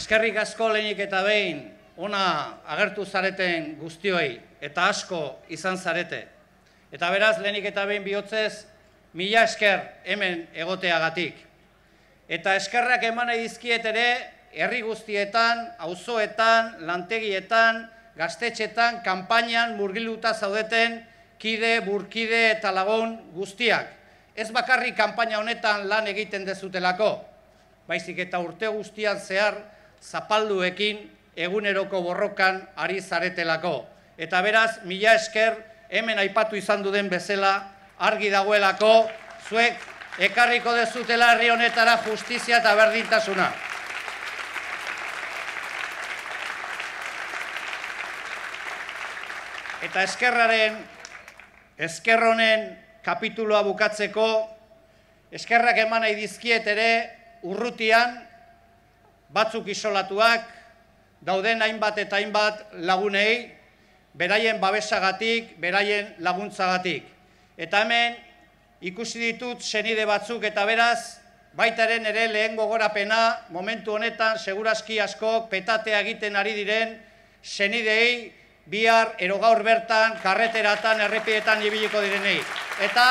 Eskerrik asko lehenik eta behin, ona agertu zareten guztioi, eta asko izan zarete. Eta beraz, lehenik eta behin bihotzez, mila esker hemen egoteagatik. Eta eskerrak eman edizkiet ere, herri guztietan, auzoetan, lantegietan, gaztetxetan, kanpainan murgiluta zaudeten, kide, burkide eta lagun guztiak. Ez bakarrik kanpaina honetan lan egiten dezutelako, baizik eta urte guztian zehar, zapalduekin eguneroko borrokan ari zaretelako. Eta beraz, mila esker, hemen aipatu izan duden bezala, argi dagoelako, zuek ekarriko dezutela herri honetara justizia eta berdintasuna. Eta esker honen kapituloa bukatzeko, eskerrak eman nahi dizkiet ere urrutian, batzuk isolatuak, dauden hainbat eta hainbat lagunei, beraien babesagatik, beraien laguntzagatik. Eta hemen ikusi ditut senide batzuk eta beraz, baitaren ere lehen gogorapena, momentu honetan segurazki askok petatea egiten ari diren senidei, bihar ero gaur bertan, karreteratan, errepietan ibiliko direnei. Eta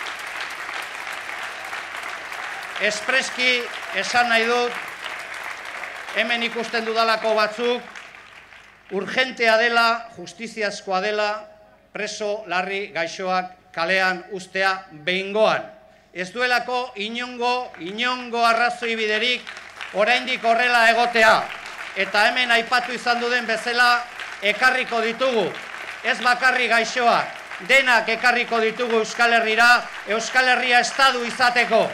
espreski esan nahi dut, hemen ikusten dudalako batzuk, urgentea dela, justiziazkoa dela, preso larri gaixoak kalean ustea behingoan. Ez duelako inongo arrazoi biderik oraindik horrela egotea. Eta hemen aipatu izan duden bezala ekarriko ditugu. Ez bakarri gaixoak, denak ekarriko ditugu Euskal Herrira, Euskal Herria estadu izateko.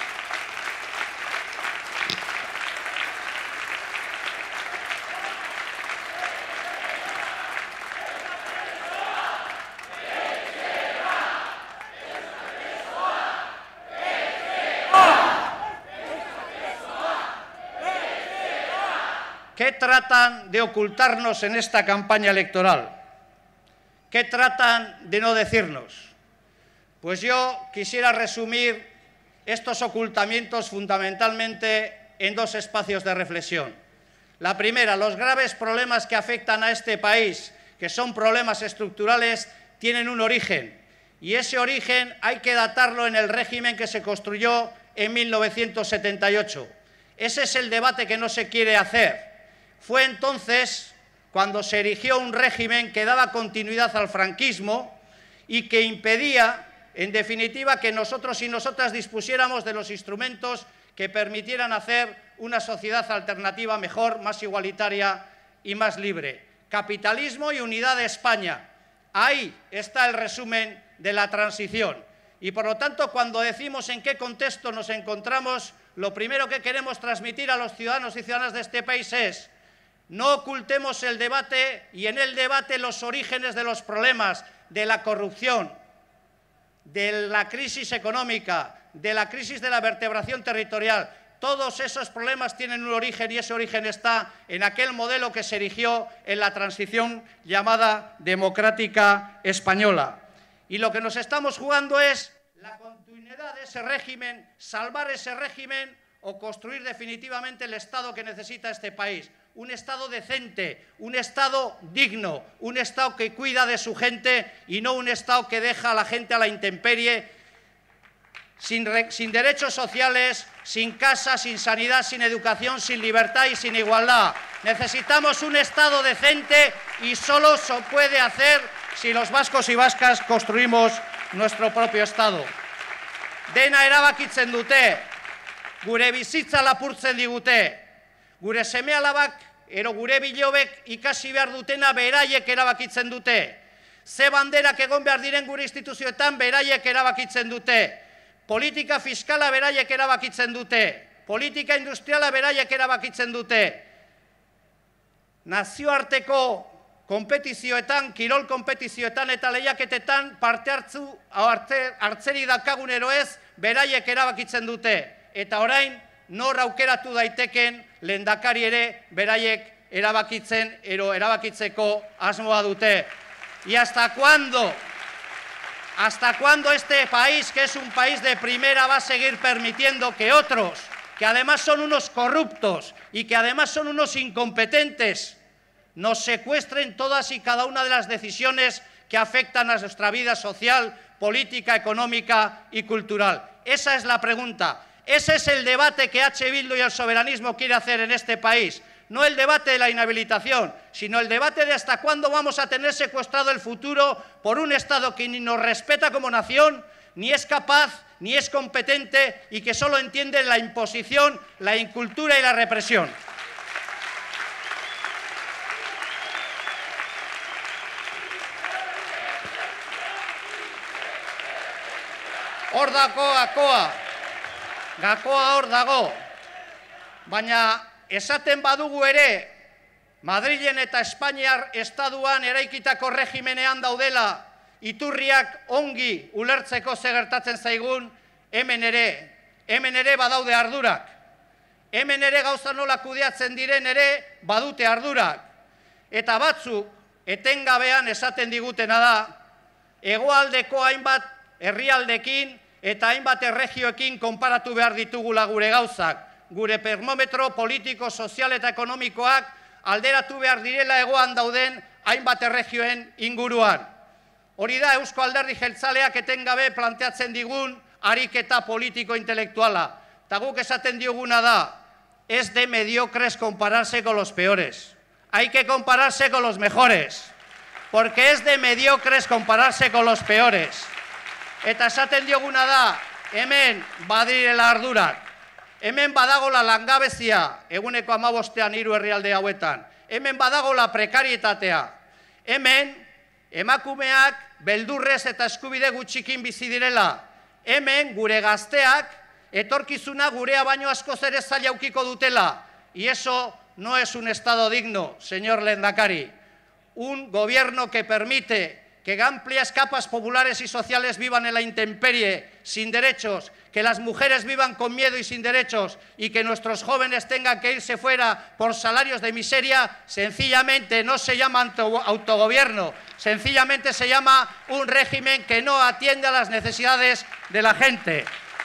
¿Qué tratan de ocultarnos en esta campaña electoral? ¿Qué tratan de no decirnos? Pues yo quisiera resumir estos ocultamientos fundamentalmente en dos espacios de reflexión. La primera, los graves problemas que afectan a este país, que son problemas estructurales, tienen un origen. Y ese origen hay que datarlo en el régimen que se construyó en 1978. Ese es el debate que no se quiere hacer. Fue entonces cuando se erigió un régimen que daba continuidad al franquismo y que impedía, en definitiva, que nosotros y nosotras dispusiéramos de los instrumentos que permitieran hacer una sociedad alternativa mejor, más igualitaria y más libre. Capitalismo y unidad de España. Ahí está el resumen de la transición. Y por lo tanto, cuando decimos en qué contexto nos encontramos, lo primero que queremos transmitir a los ciudadanos y ciudadanas de este país es: no ocultemos el debate y en el debate los orígenes de los problemas, de la corrupción, de la crisis económica, de la crisis de la vertebración territorial. Todos esos problemas tienen un origen y ese origen está en aquel modelo que se erigió en la transición llamada democrática española. Y lo que nos estamos jugando es la continuidad de ese régimen, salvar ese régimen o construir definitivamente el Estado que necesita este país. Un Estado decente, un Estado digno, un Estado que cuida de su gente y no un Estado que deja a la gente a la intemperie, sin derechos sociales, sin casa, sin sanidad, sin educación, sin libertad y sin igualdad. Necesitamos un Estado decente y solo se puede hacer si los vascos y vascas construimos nuestro propio Estado. Dena erabakitzen dute, gure bizitza lapurtzen digute. Gure seme-alabak, ero gure bilobek ikasi behar dutena beraiek erabakitzen dute. Ze banderak egon behar diren gure instituzioetan beraiek erabakitzen dute. Politika fiskala beraiek erabakitzen dute. Politika industriala beraiek erabakitzen dute. Nazioarteko konpetizioetan, kirol konpetizioetan eta lehiaketetan parte hartzeri dakagunero ez beraiek erabakitzen dute. Eta orain, nor aukeratu daiteken lehendakari ere beraiek erabakitzeko asmoa dute. ¿Y hasta cuándo? ¿Hasta cuándo este país, que es un país de primera, va a seguir permitiendo que otros que además son unos corruptos y que además son unos incompetentes, nos secuestren todas y cada una de las decisiones que afectan a nuestra vida social, política, económica y cultural. Esa es la pregunta. Ese es el debate que H. Bildu y el soberanismo quiere hacer en este país. No el debate de la inhabilitación, sino el debate de hasta cuándo vamos a tener secuestrado el futuro por un Estado que ni nos respeta como nación, ni es capaz, ni es competente y que solo entiende la imposición, la incultura y la represión. Hor dago gakoa hor dago, baina esaten badugu ere, Madrilen eta Espainiar Estaduan eraikitako regimenean daudela, iturriak ongi ulertzeko ze gertatzen zaigun, hemen ere badaude ardurak. Hemen ere gauza nola kudeatzen diren ere badute ardurak. Eta batzuk, etengabean esaten digutena da, hegoaldeko hainbat herrialdekin eta hainbat erregioekin konparatu behar ditugula gure gauzak. Gure termometro politiko, sozial eta ekonomikoak alderatu behar direla hegoan dauden hainbat erregioen inguruan. Hori da Eusko Alderdi Jeltzaleak etengabe planteatzen digun ariketa politiko intelektuala. Eta guk esaten dioguna da, es de mediocres compararse con los peores. Hay que compararse con los mejores. Porque es de mediocres compararse con los peores. Eta esaten dioguna da, hemen badirela ardurak, hemen badagola langabezia, eguneko 15ean 3 herrialde hauetan, hemen badagola prekarietatea, hemen emakumeak beldurrez eta eskubide gutxikin bizi direla, hemen gure gazteak etorkizuna gurea baino askoz ere zaila aukiko dutela, y eso no es un estado digno, señor Lehendakari. Un gobierno que permite que amplias capas populares y sociales vivan en la intemperie, sin derechos, que las mujeres vivan con miedo y sin derechos y que nuestros jóvenes tengan que irse fuera por salarios de miseria, sencillamente no se llama autogobierno, sencillamente se llama un régimen que no atiende a las necesidades de la gente.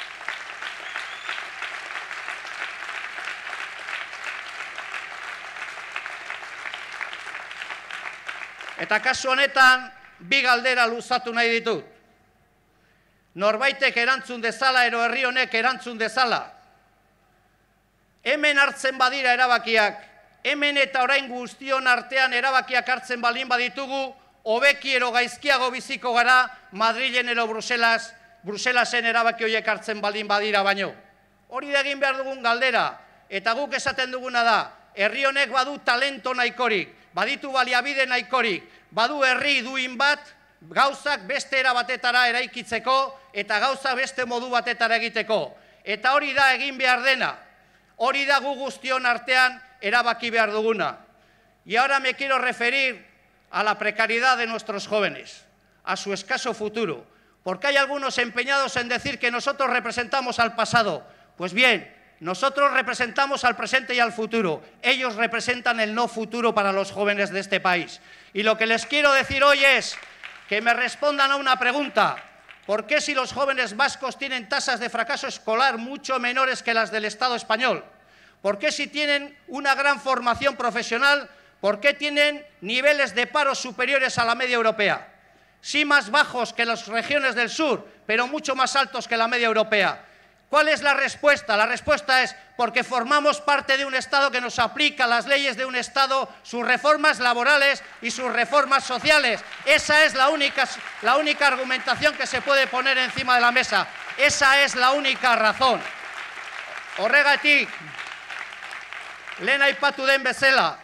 Eta kasu honetan, bi galdera luzatu nahi ditut. Norbaitek erantzun dezala, ero herri honek erantzun dezala. Hemen hartzen badira erabakiak, hemen eta orain guztion artean erabakiak hartzen balin baditugu, hobeki ero gaizkiago biziko gara Madrilen ero Bruselasen erabaki horiek hartzen balin badira baino. Hori da egin behar dugun galdera, eta guk esaten duguna da, herri honek badu talento nahikorik, baditu baliabide nahikorik, badu herri duin bat, gauzak beste era batetara eraikitzeko eta gauza beste modu batetara egiteko. Eta hori da egin behar dena, hori da gu guztion artean erabaki behar duguna. Y ahora me quiero referir a la precariedad de nuestros jóvenes, a su escaso futuro, porque hay algunos empeñados en decir que nosotros representamos al pasado. Pues bien, nosotros representamos al presente y al futuro. Ellos representan el no futuro para los jóvenes de este país. Y lo que les quiero decir hoy es que me respondan a una pregunta. ¿Por qué si los jóvenes vascos tienen tasas de fracaso escolar mucho menores que las del Estado español? ¿Por qué si tienen una gran formación profesional, por qué tienen niveles de paro superiores a la media europea? Sí más bajos que las regiones del sur, pero mucho más altos que la media europea. ¿Cuál es la respuesta? La respuesta es porque formamos parte de un Estado que nos aplica las leyes de un Estado, sus reformas laborales y sus reformas sociales. Esa es la única argumentación que se puede poner encima de la mesa. Esa es la única razón. Horregatik, lehen aipatu den bezala,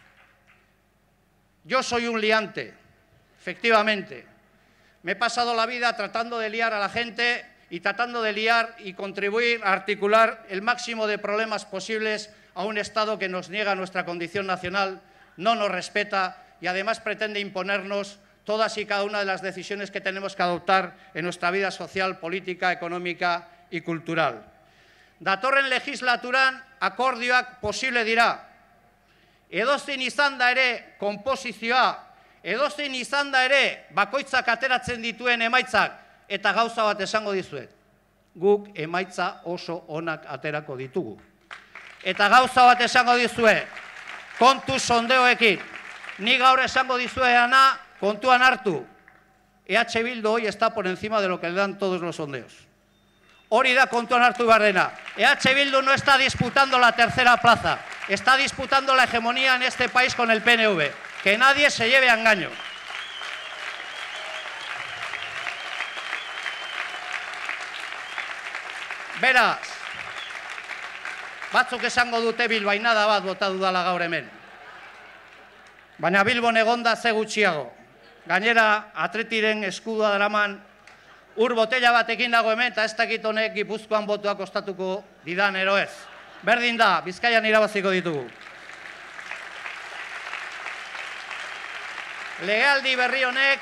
yo soy un liante, efectivamente. Me he pasado la vida tratando de liar a la gente y tratando de liar y contribuir a articular el máximo de problemas posibles a un Estado que nos niega nuestra condición nacional, no nos respeta y además pretende imponernos todas y cada una de las decisiones que tenemos que adoptar en nuestra vida social, política, económica y cultural. Datorren legislaturan akordioak posible dira. Edozein izan da ere konposizioa, edozein izan da ere bakoitzak ateratzen dituen emaitzak, eta gauza bat esango dizuet. guk emaitza oso onak aterako ditugu. Eta gauza bat esango dizue, kontu sondeoekin, ni gaur esango dizueana kontuan hartu, EH Bildu hoy está por encima de lo que le dan todos los sondeos. Hori da kontuan hartu behar dena. EH Bildu no está disputando la tercera plaza, está disputando la hegemonía en este país con el PNV. Que nadie se lleve a engaño. Beraz, batzuk esango dute bilbainada bat bota dudala gaur hemen. Baina Bilbon egonda ze gutxiago. Gainera, Atletiren eskudua daraman ur botella batekin dago hemen, eta ez dakit honek Gipuzkoan botuak ostatuko didan ero ez. Berdin da, Bizkaian irabaziko ditugu. Legealdi berri honek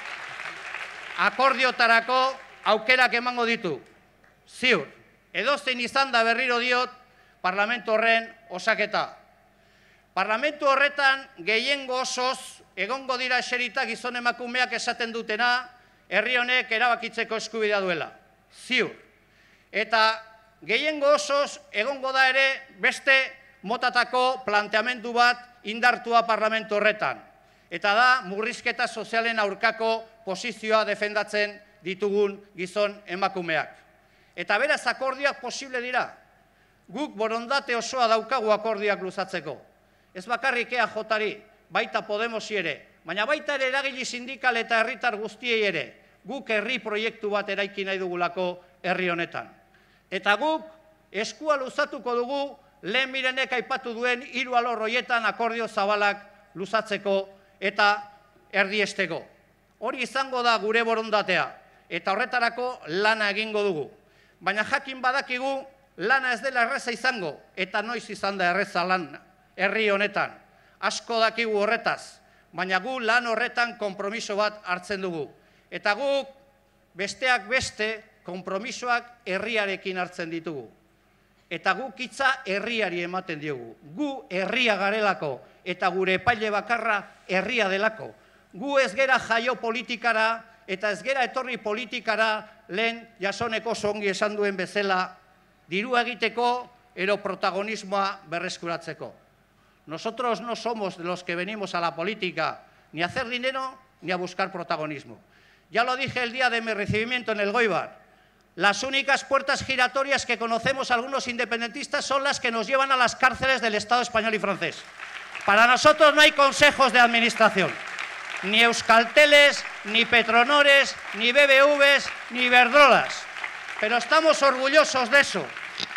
akordiotarako aukerak emango ditu. Ziur, edozein izan da berriro diot parlamentu horren osaketa. Parlamentu horretan gehiengo osoz egongo dira eserita gizon emakumeak esaten dutena herri honek erabakitzeko eskubidea duela. Ziur. Eta gehiengo osoz egongo da ere beste motatako planteamendu bat indartua parlamentu horretan. Eta da murrizketa sozialen aurkako posizioa defendatzen ditugun gizon emakumeak. Eta beraz akordioak posible dira. Guk borondate osoa daukagu akordioak luzatzeko. Ez bakarrik EAJari, baita Podemosi ere, baina baita ere eragile sindikal eta herritar guztiei ere, guk herri proiektu bat eraiki nahi dugulako herri honetan. Eta guk eskua luzatuko dugu lehen Mirenek aipatu duen 3 alor horietan akordio zabalak luzatzeko eta erdiesteko. Hori izango da gure borondatea, eta horretarako lana egingo dugu. Baina jakin badakigu lana ez dela erreza izango, eta noiz izan da erreza lan herri honetan. Asko dakigu horretaz, baina gu lan horretan konpromiso bat hartzen dugu. Eta guk besteak beste konpromisoak herriarekin hartzen ditugu. Eta guk hitza herriari ematen diogu. Gu herria garelako eta gure epaile bakarra herria delako. Gu ez gera jaio politikara eta ez gera etorri politikara lehen Jasoneko ongi esan duen bezala dirua egiteko ero protagonismoa berreskuratzeko. Nosotros no somos de los que venimos a la política ni a hacer dinero ni a buscar protagonismo. Ya lo dije el día de mi recibimiento en el Goibar. Las únicas puertas giratorias que conocemos algunos independentistas son las que nos llevan a las cárceles del Estado español y francés. Para nosotros no hay consejos de administración, ni Euskalteles, ni Petronores, ni BBVs, ni Iberdrolas. Pero estamos orgullosos de eso.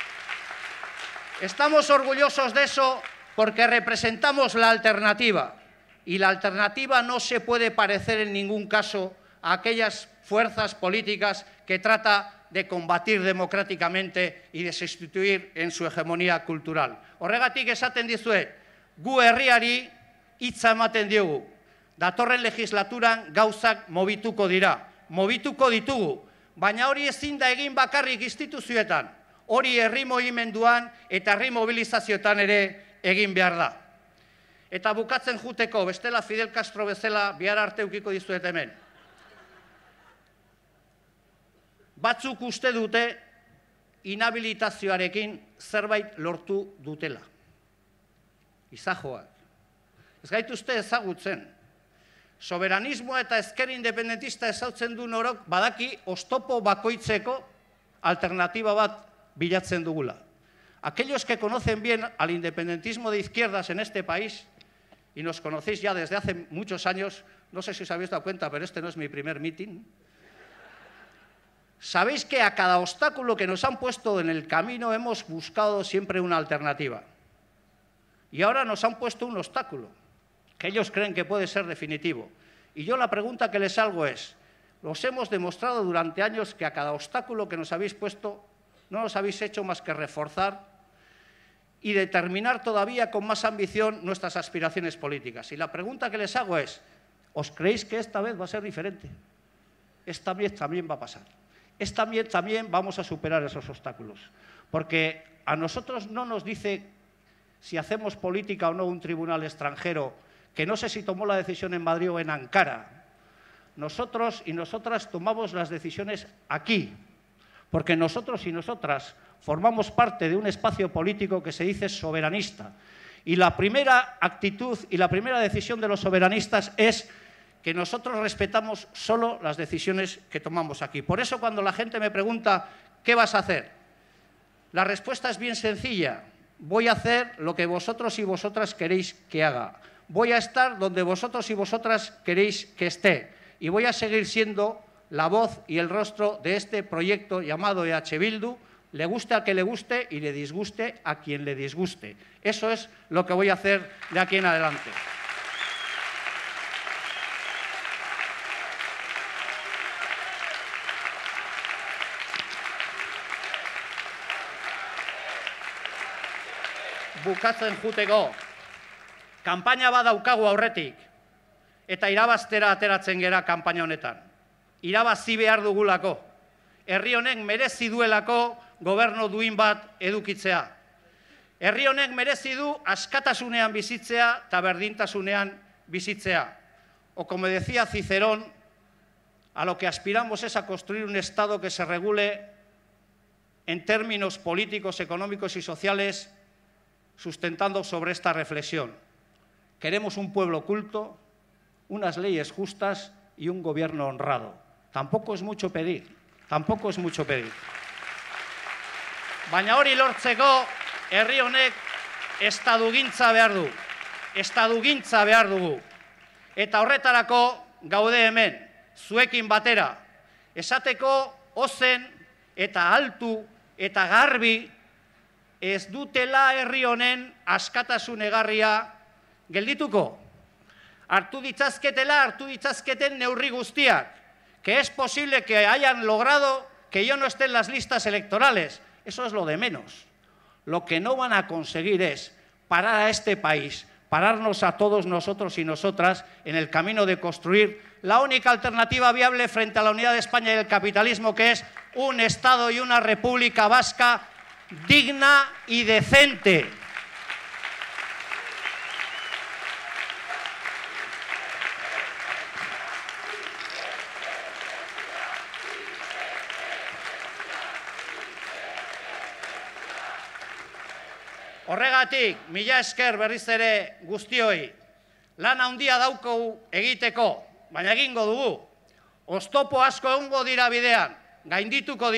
Estamos orgullosos de eso porque representamos la alternativa. Y la alternativa no se puede parecer en ningún caso a aquellas fuerzas políticas que trata de combatir democráticamente y de sustituir en su hegemonía cultural. Horregatik esaten dizuet, gu herriari hitza ematen diogu. Datorren legislaturan gauzak mobituko dira, mobituko ditugu, baina hori ezin da egin bakarrik instituzioetan, hori herri mugimenduan eta herri mobilizazioetan ere egin behar da. Eta bukatzen juteko, bestela Fidel Castro bezala bihar arte ukiko dizuet hemen. Batzuk uste dute inhabilitazioarekin zerbait lortu dutela. Izajoak. Ez gaituzte ezagutzen. Soberanismoa eta ezker independentista ezautzen du norok badaki oztopo bakoitzeko alternatiba bat bilatzen dugula. Aquellos que conocen bien al independentismo de izquierdas en este país, y nos conocéis ya desde hace muchos años, no sé si os habéis dado cuenta, pero este no es mi primer mitin, sabéis que a cada obstáculo que nos han puesto en el camino hemos buscado siempre una alternativa. Y ahora nos han puesto un obstáculo, que ellos creen que puede ser definitivo. Y yo la pregunta que les hago es, os hemos demostrado durante años que a cada obstáculo que nos habéis puesto no nos habéis hecho más que reforzar y determinar todavía con más ambición nuestras aspiraciones políticas. Y la pregunta que les hago es, ¿os creéis que esta vez va a ser diferente? Esta vez también va a pasar. Esta vez también vamos a superar esos obstáculos. Porque a nosotros no nos dice si hacemos política o no un tribunal extranjero, que no sé si tomó la decisión en Madrid o en Ankara. Nosotros y nosotras tomamos las decisiones aquí, porque nosotros y nosotras formamos parte de un espacio político que se dice soberanista. Y la primera actitud y la primera decisión de los soberanistas es que nosotros respetamos solo las decisiones que tomamos aquí. Por eso, cuando la gente me pregunta ¿qué vas a hacer?, la respuesta es bien sencilla. Voy a hacer lo que vosotros y vosotras queréis que haga. Voy a estar donde vosotros y vosotras queréis que esté. Y voy a seguir siendo la voz y el rostro de este proyecto llamado EH Bildu, le guste a que le guste y le disguste a quien le disguste. Eso es lo que voy a hacer de aquí en adelante. Bukatzen juteko, kanpaina bat daukagu aurretik, eta irabaztera ateratzen gera kanpaina honetan. Irabazi behar dugulako, herri honek merezi duelako gobernu duin bat edukitzea. Herri honek merezi du askatasunean bizitzea eta berdintasunean bizitzea. O como decía Cicerón, a lo que aspiramos es a construir un Estado que se regule en términos políticos, económicos y sociales, sustentando sobre esta reflexión. Queremos un pueblo culto, unas leyes justas y un gobierno honrado. Tampoco es mucho pedir, tampoco es mucho pedir. Baina hori lortzeko, herri honek estadugintza behar du. Estadugintza behar dugu. Eta horretarako gaude hemen, zuekin batera. Esateko ozen eta altu eta garbi ez dutela herri honen askatasun egarria geldituko. Hartu ditzazketen neurri guztiak, que es posible que hayan logrado que yo no esté en las listas electorales. Eso es lo de menos. Lo que no van a conseguir es parar a este país, pararnos a todos nosotros y nosotras en el camino de construir la única alternativa viable frente a la unidad de España y el capitalismo, que es un Estado y una República Vasca digna y decente. Horregatik, mila esker berriz ere guztioi, lan handia daukagu egiteko, baina egingo dugu. Oztopo asko egongo dira bidean, gaindituko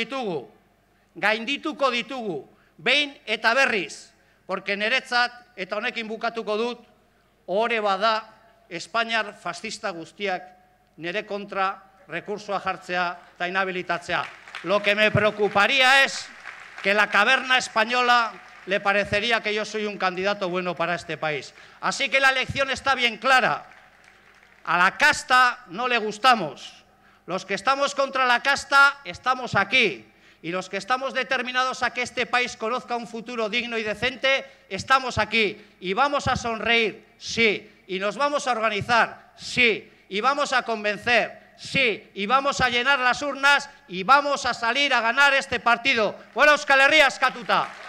ditugu, behin eta berriz, porque niretzat, eta honekin bukatuko dut, ohore bada Espainiar fascista guztiak nire kontra rekursoa jartzea eta inhabilitatzea. Lo que me preocuparía es que la caverna española le parecería que yo soy un candidato bueno para este país. Así que la elección está bien clara. A la casta no le gustamos. Los que estamos contra la casta estamos aquí. Y los que estamos determinados a que este país conozca un futuro digno y decente, estamos aquí. Y vamos a sonreír, sí. Y nos vamos a organizar, sí. Y vamos a convencer, sí. Y vamos a llenar las urnas y vamos a salir a ganar este partido. Bueno, Euskal Herria eskatuta.